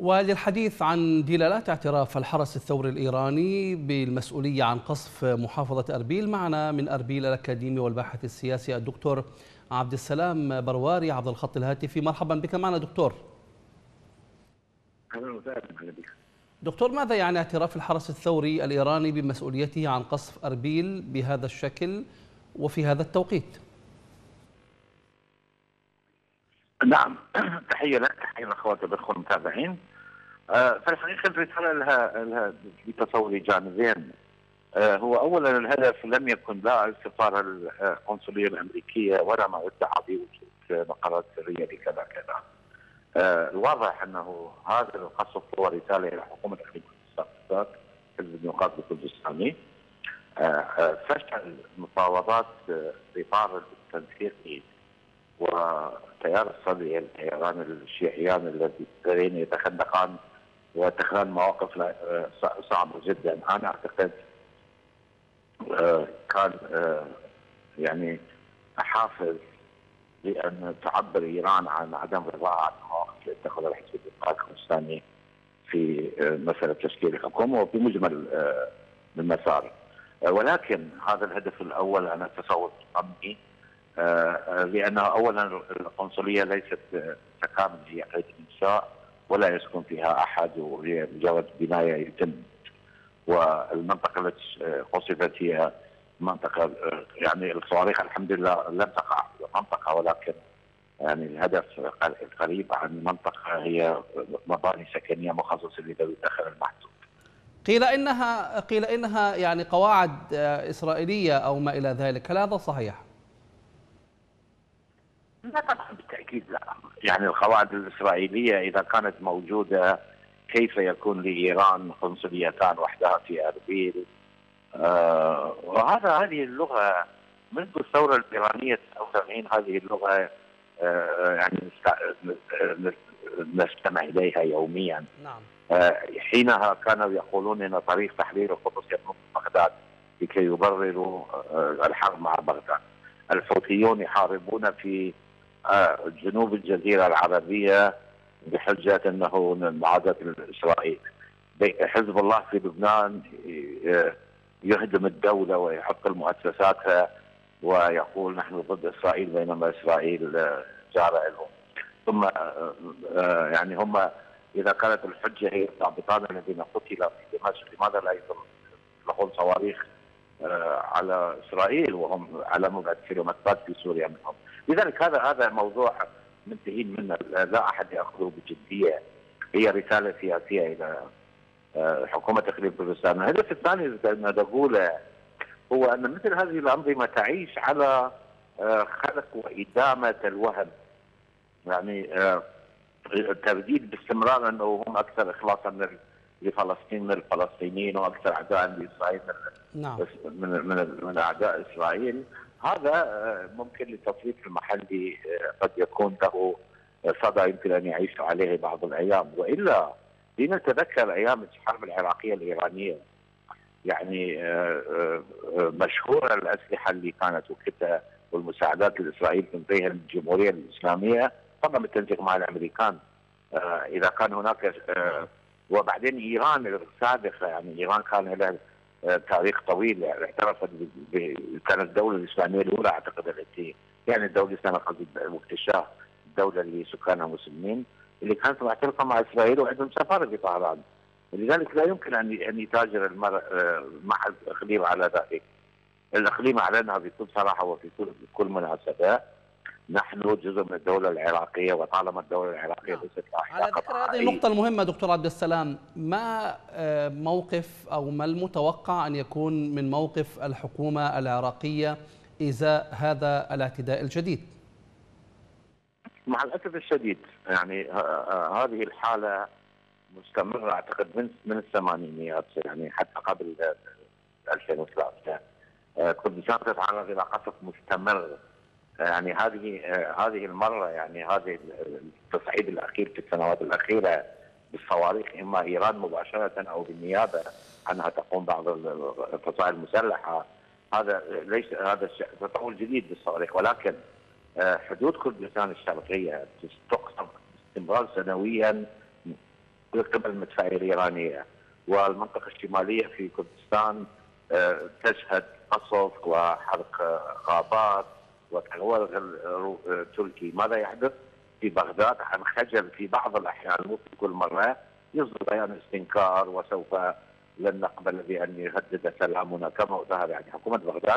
وللحديث عن دلالات اعتراف الحرس الثوري الإيراني بالمسؤولية عن قصف محافظة أربيل، معنا من أربيل الأكاديمي والباحث السياسي الدكتور عبد السلام برواري عبر الخط الهاتفي. مرحبا بك معنا دكتور. اهلا وسهلا بك. دكتور، ماذا يعني اعتراف الحرس الثوري الإيراني بمسؤوليته عن قصف أربيل بهذا الشكل وفي هذا التوقيت؟ نعم، تحية لك، تحية لأخواتي الأخوة المتابعين. فالحقيقة الرسالة لها بتصوري جانبين. هو أولا الهدف لم يكن لا السفارة القنصلية الأمريكية ولا ما ادعى بوجود مقرات سرية لكذا كذا. الواضح أنه هذا القصف هو رسالة إلى حكومة إقليم كردستان، حزب النقاط الكردستاني. فشل المفاوضات بإطار التنسيقي والتيار الصدري، التياران الشيعيان الذين يتخندقان ويتخذان مواقف صعبة جدا. أنا أعتقد كان يعني حافز لأن تعبر إيران عن عدم رضاها عن المواقف اللي اتخذها الحزب الديمقراطي الكردستاني في مسألة تشكيل الحكومة وفي مجمل المسار. ولكن هذا الهدف الأول أنا أتصور أمني، لأنه أولا القنصلية ليست سكان هي قيد الإنشاء ولا يسكن فيها أحد، وهي مجرد بناية يتم، والمنطقة التي قصفت هي منطقة يعني الصواريخ الحمد لله لم تقع في المنطقة، ولكن يعني الهدف قريب عن المنطقة هي مباني سكنية مخصصة لذوي الدخل المحدود. قيل إنها يعني قواعد إسرائيلية أو ما إلى ذلك، هل هذا صحيح؟ لا طبعا بالتأكيد لا. يعني القواعد الإسرائيلية إذا كانت موجودة كيف يكون لإيران قنصليتان وحدها في أربيل؟ هذه اللغة منذ الثورة الإيرانية 79 هذه اللغة يعني نستمع إليها يوميا. نعم. حينها كانوا يقولون إن طريق تحرير القدس يمر بغداد لكي يبرروا الحرب مع بغداد. الحوثيون يحاربون في جنوب الجزيرة العربية بحجة أنه معاداة إسرائيل. حزب الله في لبنان يهدم الدولة ويعطل مؤسساتها ويقول نحن ضد إسرائيل بينما إسرائيل جارة لهم. ثم يعني هم إذا كانت الحجة هي الضابطان الذين قتلوا في دمشق، لماذا لا يطلقون صواريخ على إسرائيل وهم على مبعد كيلومترات في سوريا منهم؟ لذلك هذا موضوع منتهين منه، لا أحد يأخذه بجدية. هي رسالة سياسية إلى حكومة إقليم كردستان. الهدف الثاني الذي أقوله هو أن مثل هذه الأنظمة تعيش على خلق وإدامة الوهم، يعني الترديد باستمرار أنه هم أكثر إخلاصا لفلسطين من الفلسطينيين وأكثر أعداء لإسرائيل نعم. من أعداء إسرائيل. هذا ممكن للتصريف المحلي قد يكون له صدى يمكن أن يعيش عليه بعض الأيام، وإلا لنتذكر أيام الحرب العراقية الإيرانية، يعني مشهورة الأسلحة اللي كانت وقتها والمساعدات لإسرائيل تنتهي الجمهورية الإسلامية طبعا بالتنسيق مع الأمريكان. إذا كان هناك وبعدين إيران السابقة، يعني إيران كان لها تاريخ طويل، اعترفت كانت الدولة الإسلامية الأولى أعتقد التي يعني الدولة الإسلامية قبل اكتشاف الدولة اللي سكانها مسلمين اللي كانت معترفة مع إسرائيل وعندهم سفارة في طهران. لذلك لا يمكن أن يتاجر مع الإقليم على ذلك. الإقليم أعلنها بكل صراحة وفي كل مناسبة نحن جزء من الدولة العراقية، وطالما الدولة العراقية ليست لها على ذكر هذه النقطة المهمة دكتور عبد السلام، ما موقف أو ما المتوقع أن يكون من موقف الحكومة العراقية إزاء هذا الاعتداء الجديد؟ مع الأسف الشديد يعني هذه الحالة مستمرة أعتقد من الثمانينيات، يعني حتى قبل 2003 كردستان تتعرض إلى قصف مستمر. يعني هذه المرة يعني هذه التصعيد الأخير في السنوات الأخيرة بالصواريخ إما إيران مباشرة أو بالنيابة عنها تقوم بعض الفصائل المسلحة. هذا تطور جديد بالصواريخ، ولكن حدود كردستان الشرقية تقصف باستمرار سنويا من قبل المدفعيه الايرانيه، والمنطقه الشماليه في كردستان تشهد قصف وحرق غابات وتغول تركي. ماذا يحدث في بغداد عن خجل في بعض الاحيان، مو في كل مره، يصدر بيان استنكار وسوف لن نقبل بان يهدد سلامنا كما ظهر. يعني حكومه بغداد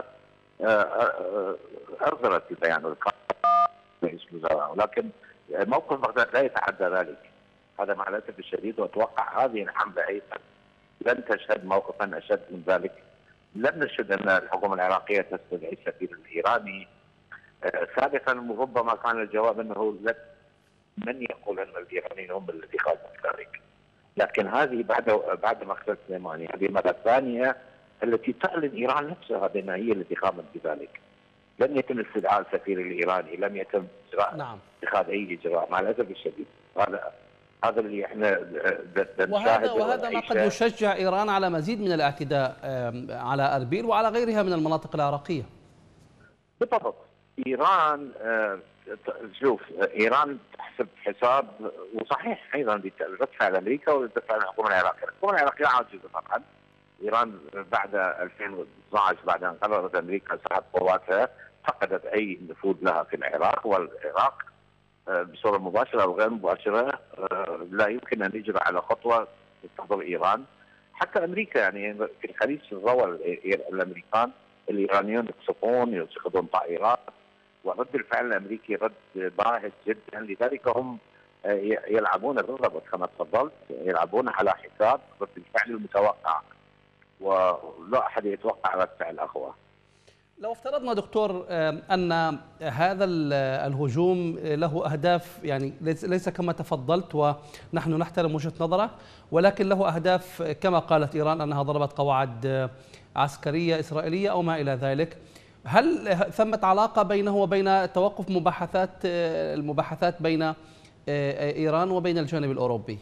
اصدرت البيان رئيس الوزراء، ولكن موقف بغداد لا يتعدى ذلك. هذا مع الاسف الشديد، واتوقع هذه الحمله ايضا لن تشهد موقفا اشد من ذلك. لم نشهد ان الحكومه العراقيه تستدعي السفير الايراني. سابقا ربما كان الجواب انه من يقول ان الايرانيين هم الذي قاموا بذلك، لكن هذه بعد مقتل سليماني، هذه المره الثانيه التي تعلن ايران نفسها بان هي التي قامت بذلك. لم يتم استدعاء السفير الايراني، لم يتم اجراء اتخاذ اي اجراء، مع الاسف الشديد. هذا اللي احنا نشاهده، وهذا ما قد يشجع ايران على مزيد من الاعتداء على اربيل وعلى غيرها من المناطق العراقيه. بالضبط. ايران شوف، ايران تحسب حساب، وصحيح ايضا برد فعل امريكا ورد فعل الحكومه العراقيه، الحكومه العراقيه عاجزه طبعا. ايران بعد 2012 بعد ان قررت امريكا سحب قواتها فقدت اي نفوذ لها في العراق، والعراق بصوره مباشره او غير مباشره لا يمكن ان يجرى على خطوه تحضر ايران. حتى امريكا يعني في الخليج روى الامريكان الايرانيون يقصفون يتخذون طائرات، ورد الفعل الامريكي رد باهت جدا. لذلك هم يلعبون بالضبط كما تفضلت، يلعبون على حساب رد الفعل المتوقع، ولا احد يتوقع رد فعل اقوى. لو افترضنا دكتور ان هذا الهجوم له اهداف، يعني ليس كما تفضلت ونحن نحترم وجهة نظره، ولكن له اهداف كما قالت ايران انها ضربت قواعد عسكرية إسرائيلية أو ما إلى ذلك، هل ثمة علاقة بينه وبين توقف المباحثات بين إيران وبين الجانب الأوروبي؟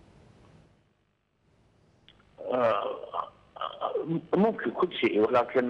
ممكن كل شيء، ولكن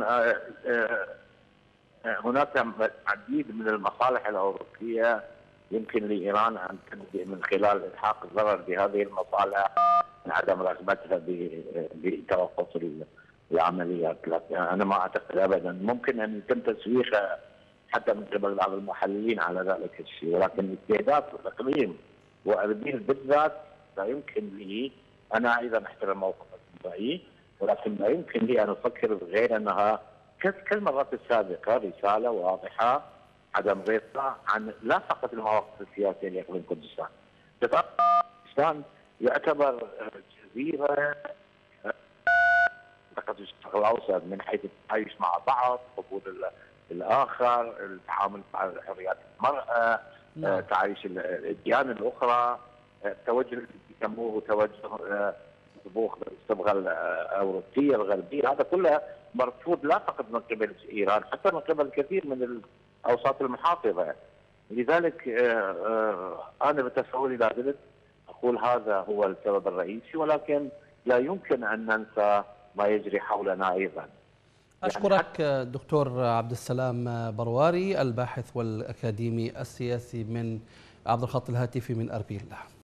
هناك عديد من المصالح الأوروبية يمكن لإيران أن تبدأ من خلال إلحاق الضرر بهذه المصالح من عدم رغبتها بتوقف العمليات. لكن انا ما اعتقد ابدا ممكن ان يتم تسويقها حتى من قبل بعض المحللين على ذلك الشيء، ولكن استهداف الاقليم واربيل بالذات لا يمكن لي. انا ايضا احترم موقف الرأي، ولكن لا يمكن لي ان افكر غير انها كالمرات السابقه رساله واضحه عدم رضا عن لا فقط المواقف السياسيه لاقليم كردستان. كردستان يعتبر جزيره منطقة الشرق الأوسط من حيث التعايش مع بعض، قبول الآخر، التعامل مع حريات المرأة، تعايش الأديان الأخرى، التوجه اللي يسموه توجه الصبغة الأوروبية الغربية، هذا كله مرفوض لا فقط من قبل إيران، حتى من قبل كثير من الأوساط المحافظة. لذلك أنا بتصوري لا زلت أقول هذا هو السبب الرئيسي، ولكن لا يمكن أن ننسى ما يجري حولنا أيضا. أشكرك دكتور عبد السلام برواري، الباحث والأكاديمي السياسي من عبر الخط الهاتفي من أربيل.